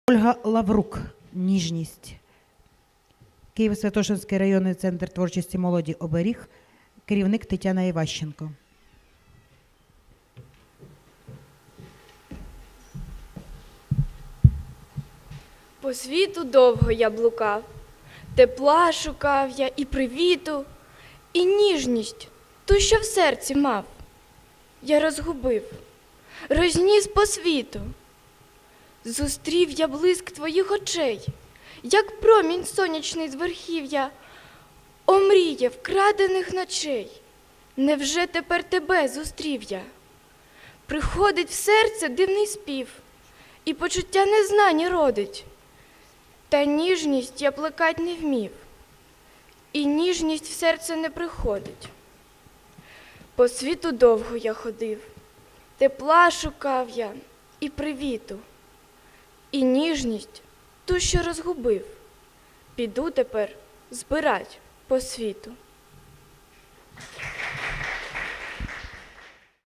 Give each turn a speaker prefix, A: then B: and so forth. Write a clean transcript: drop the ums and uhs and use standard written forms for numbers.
A: Ольга Лаврук. Ніжність. Києво-Святошинський районний центр творчості молоді «Оберіг». Керівник Тетяна Іващенко.
B: По світу довго я блукав, тепла шукав я і привіту, і ніжність, ту, що в серці мав. Я розгубив, розніс по світу. Зустрів я блиск твоїх очей, як промінь сонячний з верхів'я, омріє вкрадених ночей. Невже тепер тебе зустрів я? Приходить в серце дивний спів, і почуття незнані родить. Та ніжність я плекать не вмів, і ніжність в серце не приходить. По світу довго я ходив, тепла шукав я і привіту, і ніжність ту, що розгубив, піду тепер збирать по світу.